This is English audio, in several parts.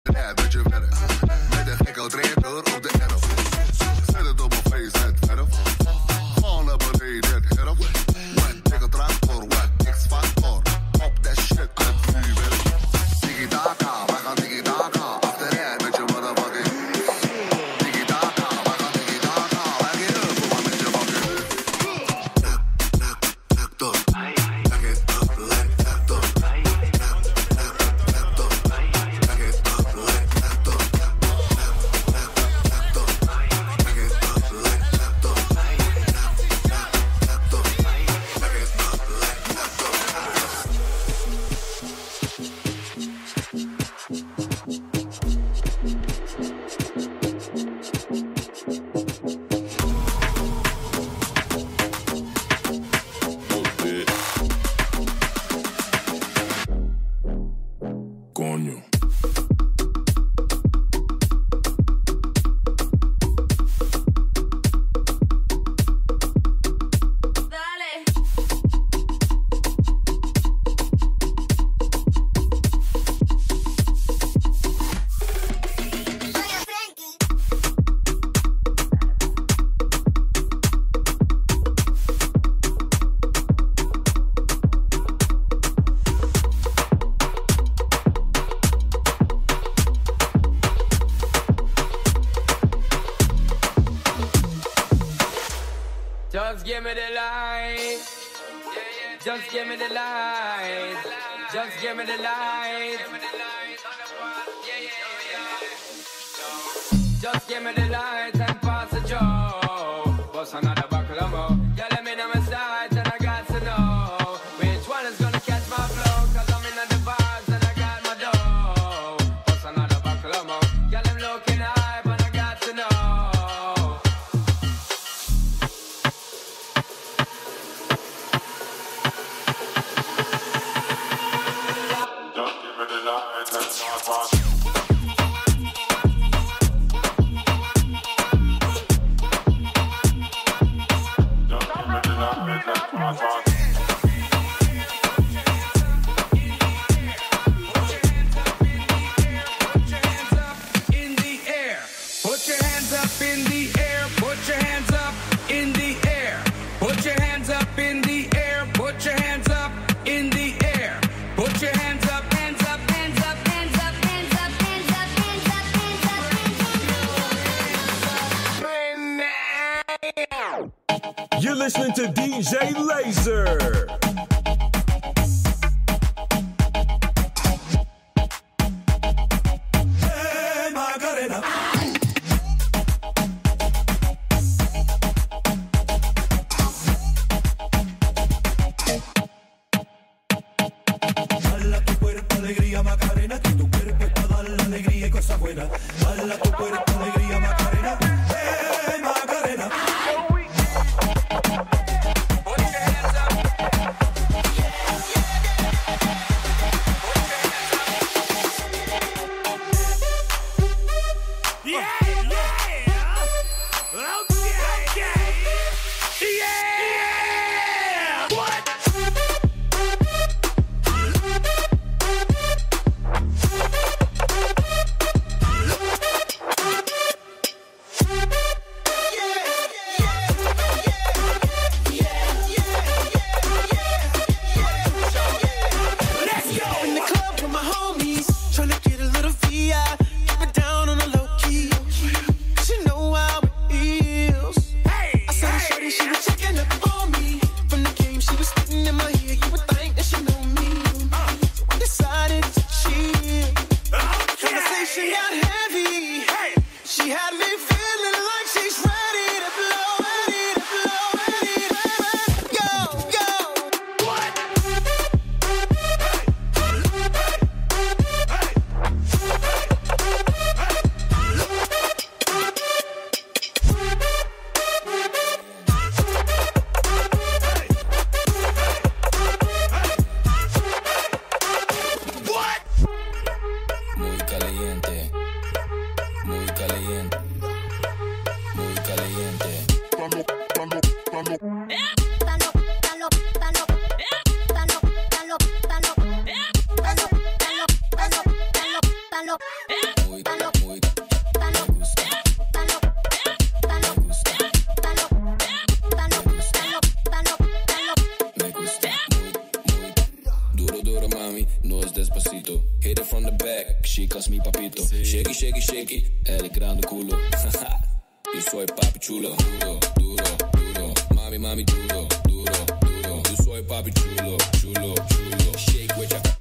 Ja, dat je werkt. Met een gekke trailer op de erf. Zet het op mijn face, het verf. Gewoon naar beneden, het herf. Wat dikke tractor, wat X-factor. Op dat shit, het vuurwerk. Tiki-taka, wij gaan tiki-taka. Achteruit met je motherfucking. Tiki-taka, wij gaan tiki-taka. Wij gaan up, maar met je fucking. Knock door. Back it up like knock door. Knock door. Back it up like knock door. Knock door. Back it up like knock door. Knock door. Back it up like knock door. Coño. Just give me the light. Just give me the light. Just give me the light. Just give me the light and pass the joe. Bust another buckle of more. Yeah, let me know my sight and I got to know which one is gonna catch my flow. Cause I'm in the vibes and I got my dough. Bust another buckle of more. Yeah, I'm looking high but I got to know. Just give me the light and pass. Put your hands up in the air. Put your hands up in the air. Put your hands up in the air. Put your hands up in the air. Put your hands up, hands up, hands up, hands up, hands up, hands up, hands up, hands up, hands up. You're listening to DJ Laser. Hey, Macarena. Dala tu cuerpo alegría, Macarena, que tu cuerpo es para dar la alegría y cosas buenas. Dala tu cuerpo alegría, Macarena. Hey, Macarena. In the club with my homies, tryna get a little VI, keep it down on the low key. 'Cause you know how it is. I saw the shorty, she was checking up on me. From the game, she was spitting in my ear. You would think that she knew me. So I decided to chill. Conversation got heavy. She had me feeling like she's ready to blow, ready to blow, ready to go, go. Muy caliente, muy caliente, muy caliente. Palo. Hit it from the back, chicas mi papito. Shaky, shaky, shaky, el grande culo. Yo soy papi chulo, duro, duro, duro. Mami, mami, duro, duro, duro. Yo soy papi chulo, chulo, chulo. Shake with ya.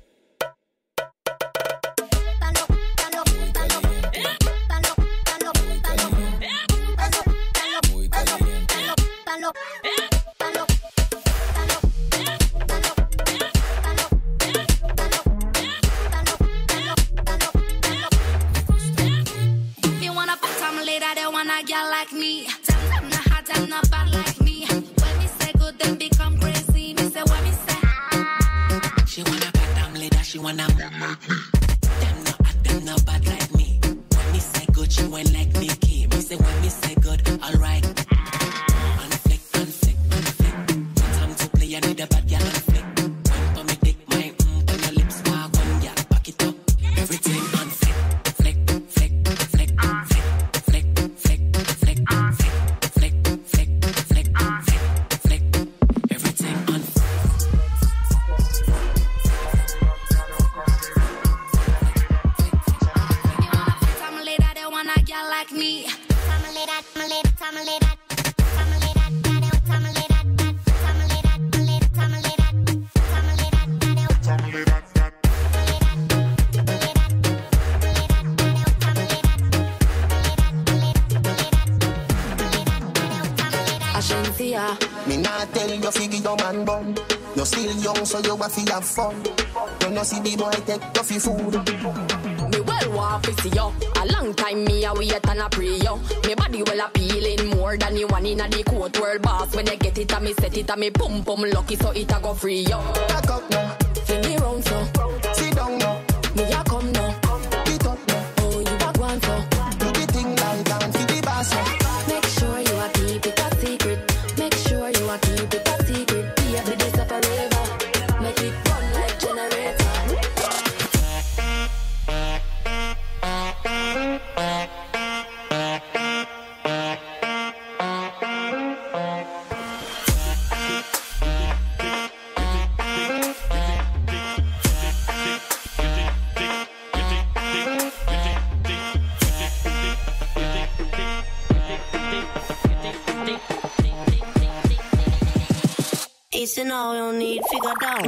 Like me, I'm not hot, I'm not bad like me. When me say good, then become crazy. Me say when me say she wanna bad damn leader, she wanna move like me. Them not hot, them not bad like me. When me say good, she went like Nicki. Me say when me say good, alright. Unflick, unflick, unflick. Time to play, I need a bad girl unflick. When for me dick, my on your lips, walk on ya, back it up. Everything unflick, flick, flick, flick, flick. Like me, me not tell you figure your man bun. You're still young, so you have to have fun. When you see the boy take off your food. Me well want to see you. A long time me a wait and a pray you. Me body well appealing more than the one in a the court world boss. When I get it and me set it and me pum pum lucky so it a go free you. Back up now, fling me round so. Sit down now, me a come now. Get up now, oh you a go on so. Do the thing like that for the boss now. Make sure you a keep it a secret. Make sure you a keep it a secret. Be a bit this up a river. Make it run like generator. It's an all you need, figure down.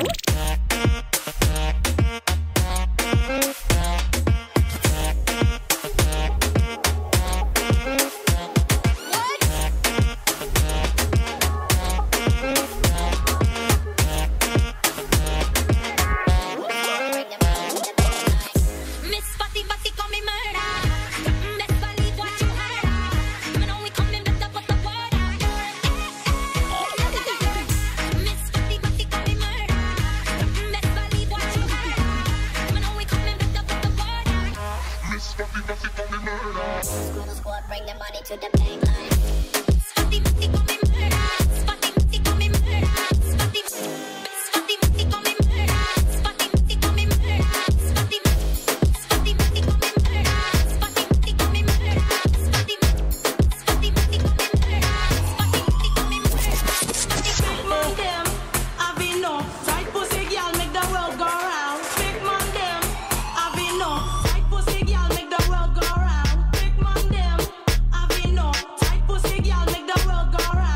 Squad, bring the money to the bank line. Spotty, spotty, call me murder. Spotty, spotty, call me murder. Spotty, spotty, spotty, call me murder. Spotty, spotty, call me murder. Spotty, spotty, spotty, call me murder. Spotty, spotty, call me murder. Spotty, spotty, spotty, call me murder. Spotty, spotty, call me murder. Big man them, I be no tight pussy girl make the world go round. Big man them, I be no tight pussy girl make the world go round. Big man them, I be no tight pussy girl make the world go round.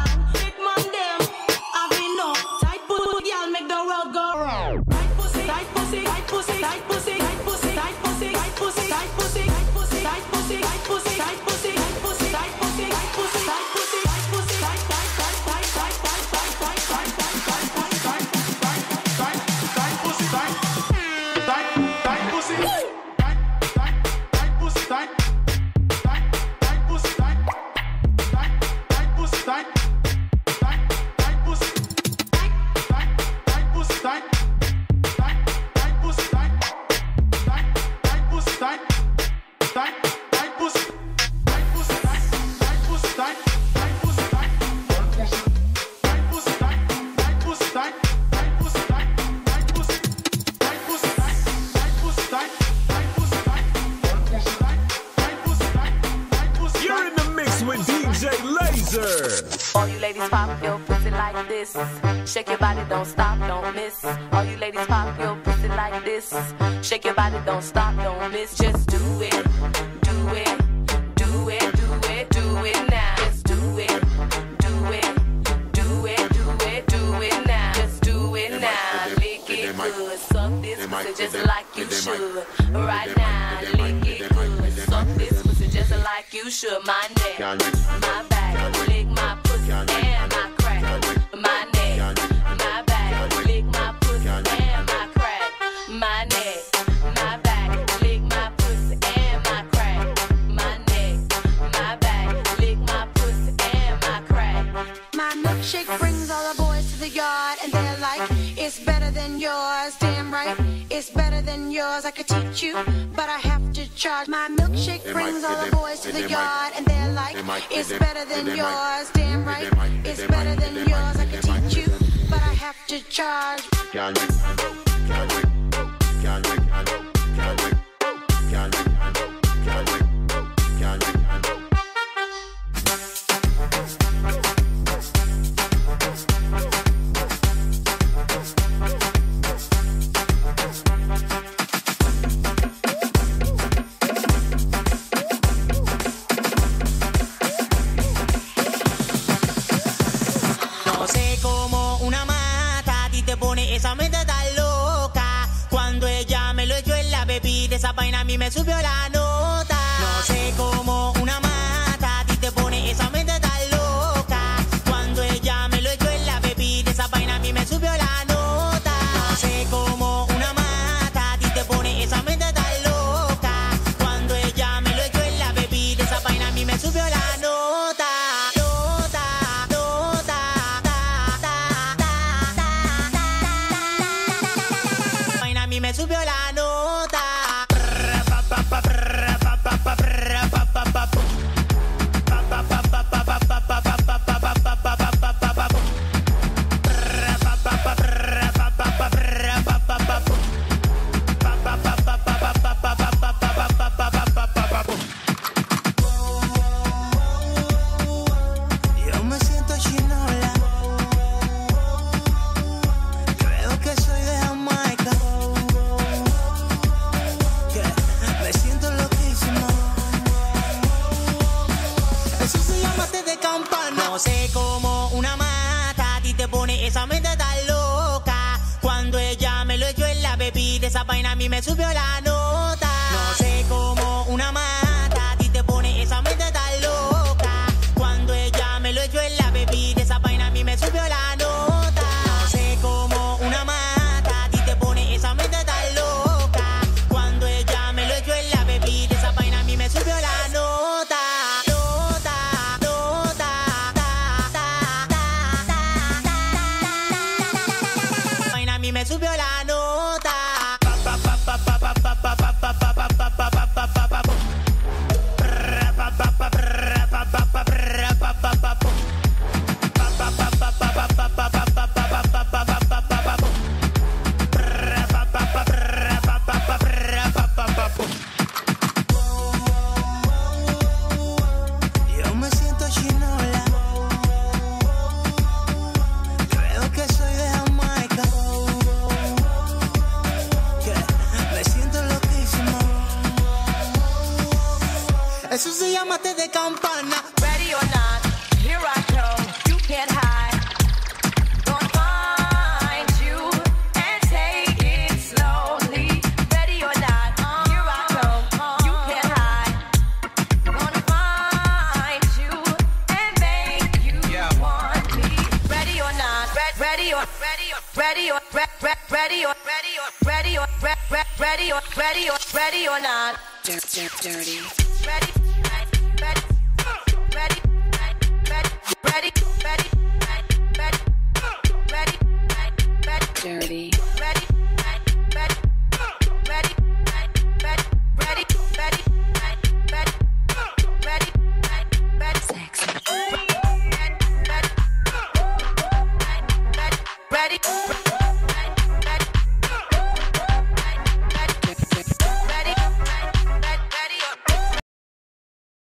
All you ladies pop your pussy like this. Shake your body, don't stop, don't miss. All you ladies pop your pussy like this. Shake your body, don't stop, don't miss. Just do it, do it, do it, do it, do it now. Just do it, do it, do it, do it, do it now. Just do it now. Lick it good, suck this pussy just like you should. Right now, lick it good, suck this pussy just like you should. My neck, my back, lick my pussy and my crack. My neck, my back, lick my pussy and my crack. My neck, my back, lick my pussy and my crack. My neck, my back, lick my pussy and my crack. My milkshake brings all the boys to the yard, and they're like, it's better than yours. Damn right, it's better than yours. I could teach you, but I have to charge. My milkshake brings all the boys to the yard, and they're like, it's better than yours. Damn right, it's better than yours. I could teach you, but I have to charge. No sé cómo una mata a ti te pone esa mente tan loca. Cuando ella me lo echó en la bebida, esa vaina a mí me subió la nota. No sé cómo una mata a ti te pone esa mente tan loca. Cuando ella me lo echó en la bebida, esa vaina a mí me subió la nota. No sé cómo una mata a ti te pone esa mente tan loca. Cuando ella me lo echó en la bebida, esa vaina a mí me subió la nota. Me subió la nota. Yo me siento chinola. Creo que soy de Jamaica. Me siento loquísimo. Eso se llama té de campana. No sé cómo una mata a ti te pone esa mente tan loca. Cuando ella me lo echó en la bebida, esa vaina a mí me subió la nota. No sé cómo una mata a ti te pone esa mente tan loca. Cuando ella me lo echó en la bebida, esa vaina a mí me subió la nota. No sé cómo una mata a ti te pone esa mente tan loca. Cuando ella me lo echó en la bebida, esa vaina a mí me subió la nota. Vaina a mí me subió la nota. Yo me siento chinola. Creo que soy de Jamaica. Me siento loquísimo. Eso se llama té de campana. Ready or not, here I come. You can't hide. Gonna find you and take it slowly. Ready or not, here I come. You can't hide. Gonna find you and make you want me. Ready or not, ready or ready or ready or ready or ready or ready or ready or ready or not. Dirty. Ready. Ready.